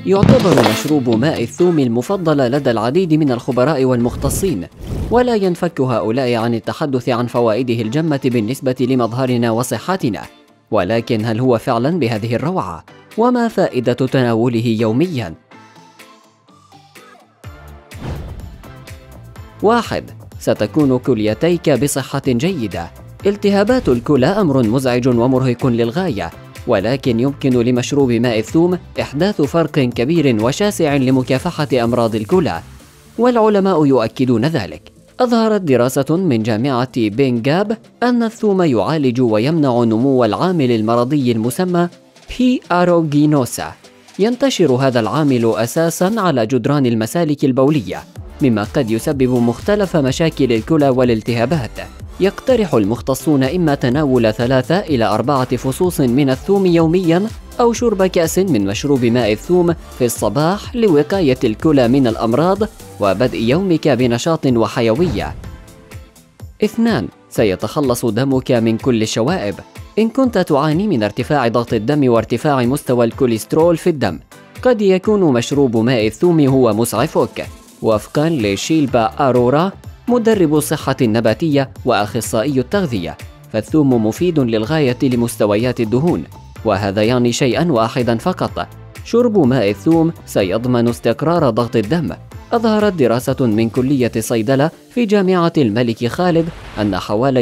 يعتبر مشروب ماء الثوم المفضل لدى العديد من الخبراء والمختصين، ولا ينفك هؤلاء عن التحدث عن فوائده الجمة بالنسبة لمظهرنا وصحتنا. ولكن هل هو فعلا بهذه الروعة؟ وما فائدة تناوله يوميا؟ 1. ستكون كليتيك بصحة جيدة. التهابات الكلى أمر مزعج ومرهق للغاية، ولكن يمكن لمشروب ماء الثوم إحداث فرق كبير وشاسع لمكافحة أمراض الكلى، والعلماء يؤكدون ذلك. أظهرت دراسة من جامعة بنغاب أن الثوم يعالج ويمنع نمو العامل المرضي المسمى بي أروجينوسا. ينتشر هذا العامل أساساً على جدران المسالك البولية، مما قد يسبب مختلف مشاكل الكلى والالتهابات. يقترح المختصون إما تناول 3 إلى 4 فصوص من الثوم يومياً، أو شرب كأس من مشروب ماء الثوم في الصباح لوقاية الكلى من الأمراض وبدء يومك بنشاط وحيوية. 2. سيتخلص دمك من كل الشوائب. إن كنت تعاني من ارتفاع ضغط الدم وارتفاع مستوى الكوليسترول في الدم، قد يكون مشروب ماء الثوم هو مسعفك. وفقاً لشيلبا أرورا، مدرب الصحة النباتية وأخصائي التغذية، فالثوم مفيد للغاية لمستويات الدهون، وهذا يعني شيئاً واحداً فقط: شرب ماء الثوم سيضمن استقرار ضغط الدم. أظهرت دراسة من كلية صيدلة في جامعة الملك خالد أن حوالي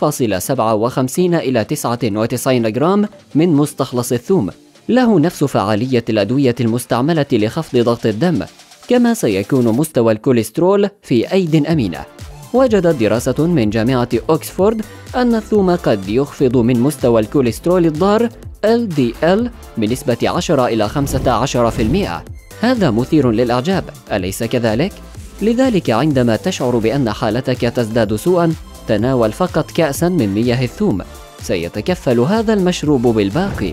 0.57 إلى 99 جرام من مستخلص الثوم له نفس فعالية الأدوية المستعملة لخفض ضغط الدم، كما سيكون مستوى الكوليسترول في أيد أمينة. وجدت دراسة من جامعة أوكسفورد أن الثوم قد يخفض من مستوى الكوليسترول الضار LDL بنسبة 10 إلى 15%. هذا مثير للإعجاب، أليس كذلك؟ لذلك عندما تشعر بأن حالتك تزداد سوءا، تناول فقط كأسا من مياه الثوم، سيتكفل هذا المشروب بالباقي.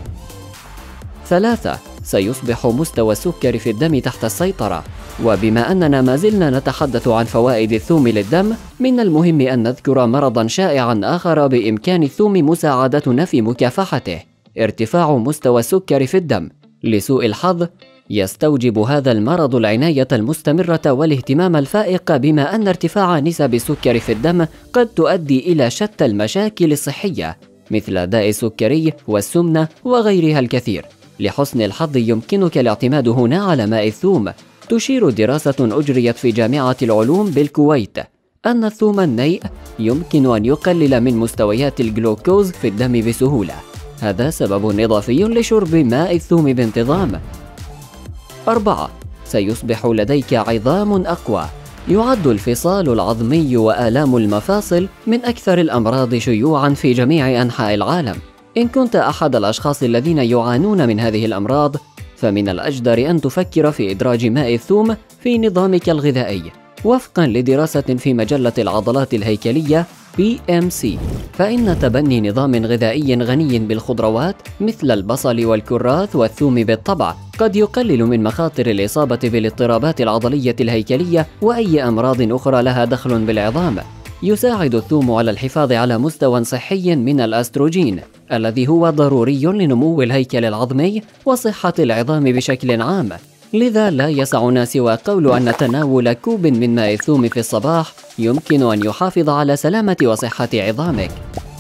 3. سيصبح مستوى السكر في الدم تحت السيطرة. وبما أننا ما زلنا نتحدث عن فوائد الثوم للدم، من المهم أن نذكر مرضا شائعا آخر بإمكان الثوم مساعدتنا في مكافحته: ارتفاع مستوى السكر في الدم. لسوء الحظ، يستوجب هذا المرض العناية المستمرة والاهتمام الفائق، بما أن ارتفاع نسب السكر في الدم قد تؤدي إلى شتى المشاكل الصحية مثل داء السكري والسمنة وغيرها الكثير. لحسن الحظ يمكنك الاعتماد هنا على ماء الثوم. تشير دراسة أجريت في جامعة العلوم بالكويت أن الثوم النيء يمكن أن يقلل من مستويات الجلوكوز في الدم بسهولة. هذا سبب إضافي لشرب ماء الثوم بانتظام. 4. سيصبح لديك عظام أقوى. يعد الفصال العظمي وآلام المفاصل من أكثر الأمراض شيوعاً في جميع أنحاء العالم. إن كنت أحد الأشخاص الذين يعانون من هذه الأمراض، فمن الأجدر أن تفكر في إدراج ماء الثوم في نظامك الغذائي. وفقاً لدراسة في مجلة العضلات الهيكلية BMC، فإن تبني نظام غذائي غني بالخضروات مثل البصل والكراث والثوم بالطبع قد يقلل من مخاطر الإصابة بالاضطرابات العضلية الهيكلية وأي أمراض أخرى لها دخل بالعظام. يساعد الثوم على الحفاظ على مستوى صحي من الأستروجين، الذي هو ضروري لنمو الهيكل العظمي وصحة العظام بشكل عام. لذا لا يسعنا سوى قول أن تناول كوب من ماء الثوم في الصباح يمكن أن يحافظ على سلامة وصحة عظامك.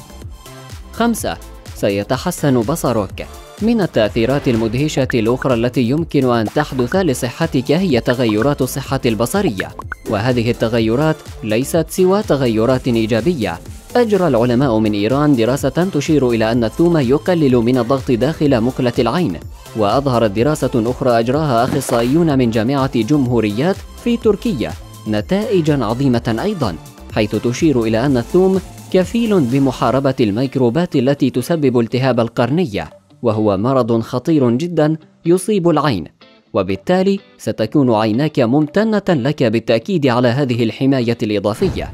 5. سيتحسن بصرك. من التأثيرات المدهشة الأخرى التي يمكن أن تحدث لصحتك هي تغيرات الصحة البصرية، وهذه التغيرات ليست سوى تغيرات إيجابية. أجرى العلماء من إيران دراسة تشير إلى أن الثوم يقلل من الضغط داخل مقلة العين. وأظهرت دراسة أخرى أجراها أخصائيون من جامعة جمهوريات في تركيا نتائجاً عظيمة أيضاً، حيث تشير إلى أن الثوم كفيل بمحاربة الميكروبات التي تسبب التهاب القرنية، وهو مرض خطير جداً يصيب العين، وبالتالي ستكون عيناك ممتنة لك بالتأكيد على هذه الحماية الإضافية.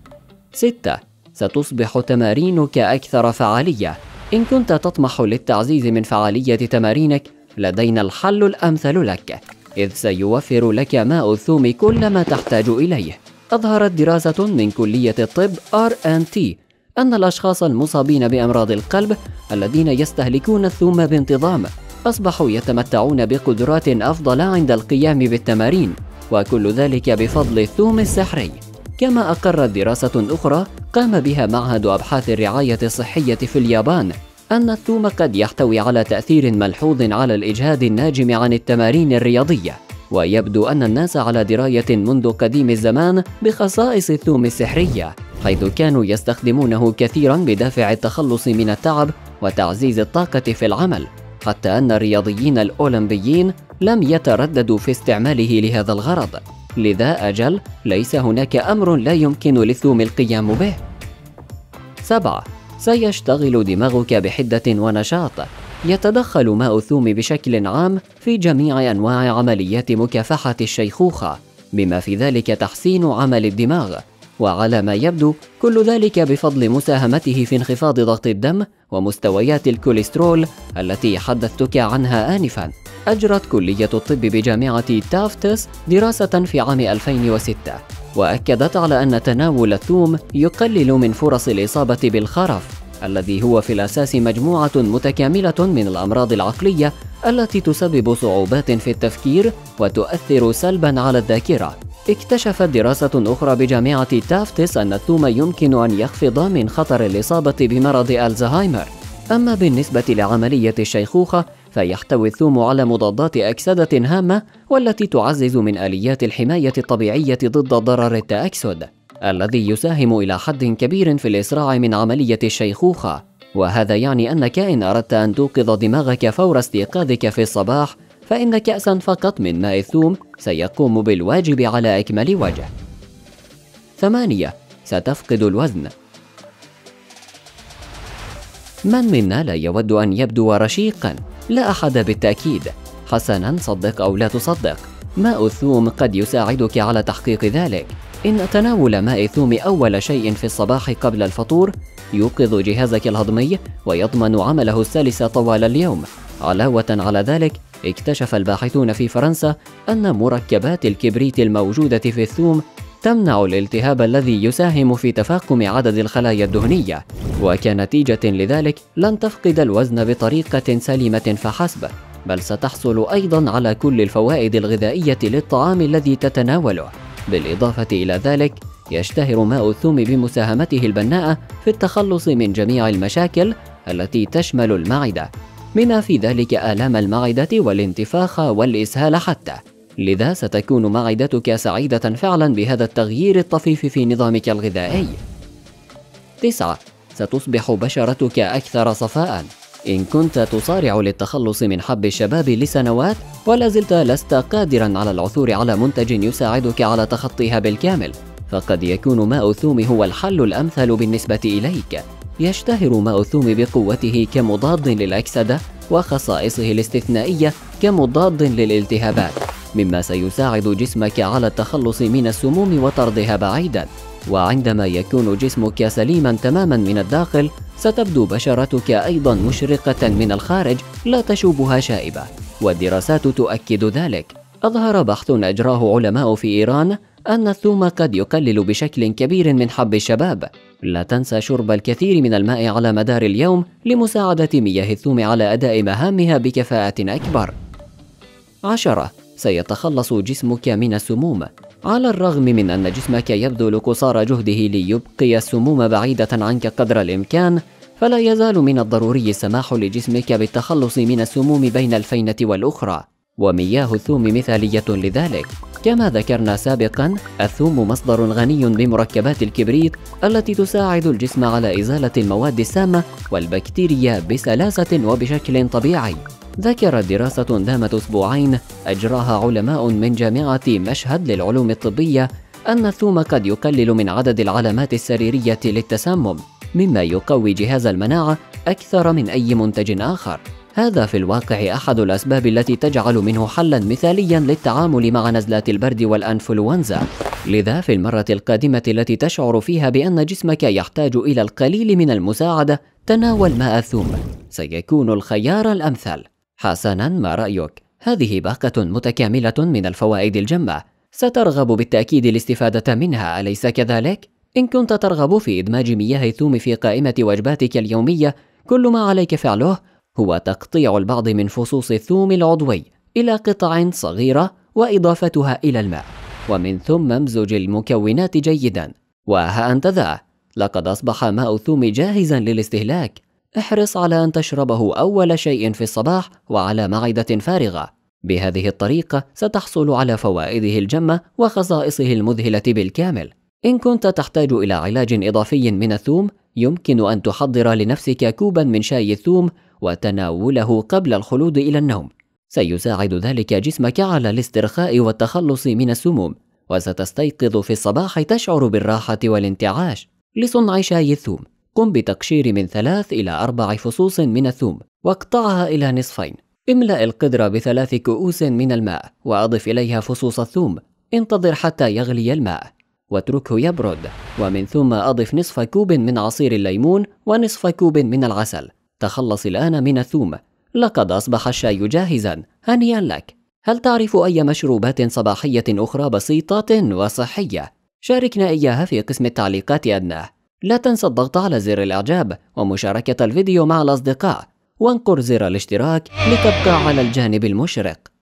6. ستصبح تمارينك أكثر فعالية. إن كنت تطمح للتعزيز من فعالية تمارينك، لدينا الحل الأمثل لك، إذ سيوفر لك ماء الثوم كل ما تحتاج إليه. أظهرت دراسة من كلية الطب RNT أن الأشخاص المصابين بأمراض القلب الذين يستهلكون الثوم بانتظام أصبحوا يتمتعون بقدرات أفضل عند القيام بالتمارين، وكل ذلك بفضل الثوم السحري. كما أقرت دراسة أخرى قام بها معهد أبحاث الرعاية الصحية في اليابان أن الثوم قد يحتوي على تأثير ملحوظ على الإجهاد الناجم عن التمارين الرياضية، ويبدو أن الناس على دراية منذ قديم الزمان بخصائص الثوم السحرية، حيث كانوا يستخدمونه كثيرا بدافع التخلص من التعب وتعزيز الطاقة في العمل، حتى أن الرياضيين الأولمبيين لم يترددوا في استعماله لهذا الغرض. لذا أجل ليس هناك أمر لا يمكن للثوم القيام به. 7. سيشتغل دماغك بحدة ونشاط. يتدخل ماء الثوم بشكل عام في جميع أنواع عمليات مكافحة الشيخوخة، بما في ذلك تحسين عمل الدماغ، وعلى ما يبدو كل ذلك بفضل مساهمته في انخفاض ضغط الدم ومستويات الكوليسترول التي حدثتك عنها آنفاً. أجرت كلية الطب بجامعة تافتس دراسة في عام 2006 وأكدت على أن تناول الثوم يقلل من فرص الإصابة بالخرف، الذي هو في الأساس مجموعة متكاملة من الأمراض العقلية التي تسبب صعوبات في التفكير وتؤثر سلباً على الذاكرة. اكتشفت دراسة أخرى بجامعة تافتس أن الثوم يمكن أن يخفض من خطر الإصابة بمرض ألزهايمر. أما بالنسبة لعملية الشيخوخة فيحتوي الثوم على مضادات أكسدة هامة والتي تعزز من آليات الحماية الطبيعية ضد ضرر التأكسد، الذي يساهم إلى حد كبير في الإسراع من عملية الشيخوخة. وهذا يعني أنك إن أردت أن توقظ دماغك فور استيقاظك في الصباح فإن كأسا فقط من ماء الثوم سيقوم بالواجب على أكمل وجه. 8. ستفقد الوزن. من منا لا يود أن يبدو رشيقا؟ لا أحد بالتأكيد. حسنا، صدق أو لا تصدق، ماء الثوم قد يساعدك على تحقيق ذلك. إن تناول ماء الثوم أول شيء في الصباح قبل الفطور يوقظ جهازك الهضمي ويضمن عمله السلس طوال اليوم. علاوة على ذلك، اكتشف الباحثون في فرنسا أن مركبات الكبريت الموجودة في الثوم تمنع الالتهاب الذي يساهم في تفاقم عدد الخلايا الدهنية، وكنتيجة لذلك لن تفقد الوزن بطريقة سليمة فحسب، بل ستحصل أيضا على كل الفوائد الغذائية للطعام الذي تتناوله. بالإضافة إلى ذلك، يشتهر ماء الثوم بمساهمته البناءة في التخلص من جميع المشاكل التي تشمل المعدة، بما في ذلك آلام المعدة والانتفاخ والإسهال حتى. لذا ستكون معدتك سعيدة فعلا بهذا التغيير الطفيف في نظامك الغذائي. 9. ستصبح بشرتك أكثر صفاء. إن كنت تصارع للتخلص من حب الشباب لسنوات ولا زلت لست قادرا على العثور على منتج يساعدك على تخطيها بالكامل، فقد يكون ماء الثوم هو الحل الأمثل بالنسبة إليك. يشتهر ماء الثوم بقوته كمضاد للأكسدة وخصائصه الاستثنائية كمضاد للالتهابات، مما سيساعد جسمك على التخلص من السموم وطردها بعيدا. وعندما يكون جسمك سليما تماما من الداخل ستبدو بشرتك أيضا مشرقة من الخارج لا تشوبها شائبة، والدراسات تؤكد ذلك. أظهر بحث أجراه علماء في إيران أن الثوم قد يقلل بشكل كبير من حب الشباب. لا تنسى شرب الكثير من الماء على مدار اليوم لمساعدة مياه الثوم على أداء مهامها بكفاءة أكبر. 10. سيتخلص جسمك من السموم. على الرغم من أن جسمك يبذل قصارى جهده ليبقي السموم بعيدة عنك قدر الإمكان، فلا يزال من الضروري السماح لجسمك بالتخلص من السموم بين الفينة والأخرى، ومياه الثوم مثالية لذلك. كما ذكرنا سابقا، الثوم مصدر غني بمركبات الكبريت التي تساعد الجسم على إزالة المواد السامة والبكتيريا بسلاسة وبشكل طبيعي. ذكرت دراسة دامت أسبوعين أجراها علماء من جامعة مشهد للعلوم الطبية أن الثوم قد يقلل من عدد العلامات السريرية للتسمم، مما يقوي جهاز المناعة أكثر من أي منتج آخر. هذا في الواقع أحد الأسباب التي تجعل منه حلاً مثالياً للتعامل مع نزلات البرد والأنفلونزا. لذا في المرة القادمة التي تشعر فيها بأن جسمك يحتاج إلى القليل من المساعدة، تناول ماء الثوم، سيكون الخيار الأمثل. حسناً، ما رأيك؟ هذه باقة متكاملة من الفوائد الجمة، سترغب بالتأكيد الاستفادة منها، أليس كذلك؟ إن كنت ترغب في إدماج مياه الثوم في قائمة وجباتك اليومية، كل ما عليك فعله هو تقطيع البعض من فصوص الثوم العضوي إلى قطع صغيرة وإضافتها إلى الماء، ومن ثم امزج المكونات جيدا. وها أنت ذا، لقد أصبح ماء الثوم جاهزا للاستهلاك. احرص على أن تشربه أول شيء في الصباح وعلى معدة فارغة. بهذه الطريقة ستحصل على فوائده الجمة وخصائصه المذهلة بالكامل. إن كنت تحتاج إلى علاج إضافي من الثوم، يمكن أن تحضر لنفسك كوبا من شاي الثوم وتناوله قبل الخلود إلى النوم. سيساعد ذلك جسمك على الاسترخاء والتخلص من السموم، وستستيقظ في الصباح تشعر بالراحة والانتعاش. لصنع شاي الثوم، قم بتقشير من 3 إلى 4 فصوص من الثوم واقطعها إلى نصفين. املأ القدر ب3 كؤوس من الماء وأضف إليها فصوص الثوم. انتظر حتى يغلي الماء واتركه يبرد، ومن ثم أضف نصف كوب من عصير الليمون ونصف كوب من العسل. تخلص الآن من الثوم، لقد أصبح الشاي جاهزا. هنيئا لك. هل تعرف أي مشروبات صباحية أخرى بسيطة وصحية؟ شاركنا إياها في قسم التعليقات أدناه. لا تنسى الضغط على زر الإعجاب ومشاركة الفيديو مع الأصدقاء، وانقر زر الاشتراك لتبقى على الجانب المشرق.